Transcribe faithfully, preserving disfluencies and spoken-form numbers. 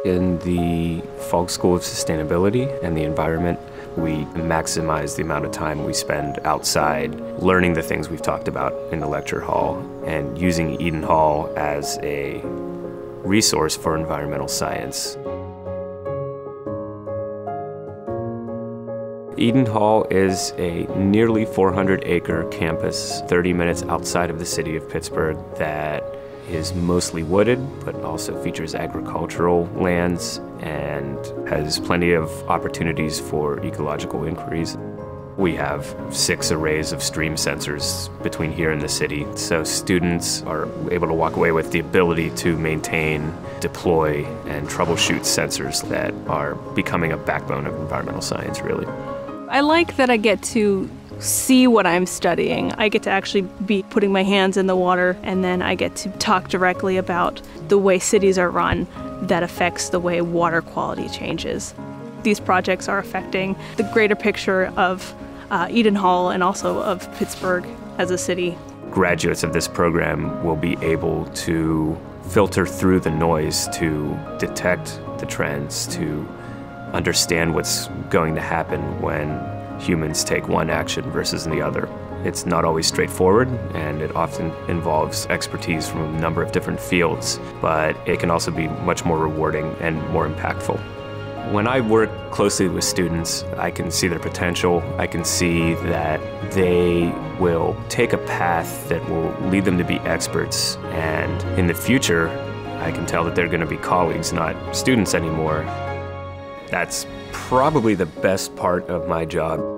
In the Falk School of Sustainability and the Environment, we maximize the amount of time we spend outside learning the things we've talked about in the lecture hall and using Eden Hall as a resource for environmental science. Eden Hall is a nearly four hundred acre campus, thirty minutes outside of the city of Pittsburgh, that is mostly wooded, but also features agricultural lands and has plenty of opportunities for ecological inquiries. We have six arrays of stream sensors between here and the city, so students are able to walk away with the ability to maintain, deploy, and troubleshoot sensors that are becoming a backbone of environmental science, really. I like that I get to see what I'm studying. I get to actually be putting my hands in the water, and then I get to talk directly about the way cities are run that affects the way water quality changes. These projects are affecting the greater picture of uh, Eden Hall and also of Pittsburgh as a city. Graduates of this program will be able to filter through the noise to detect the trends, to understand what's going to happen when humans take one action versus the other. It's not always straightforward, and it often involves expertise from a number of different fields, but it can also be much more rewarding and more impactful. When I work closely with students, I can see their potential. I can see that they will take a path that will lead them to be experts, and in the future, I can tell that they're going to be colleagues, not students anymore. That's probably the best part of my job.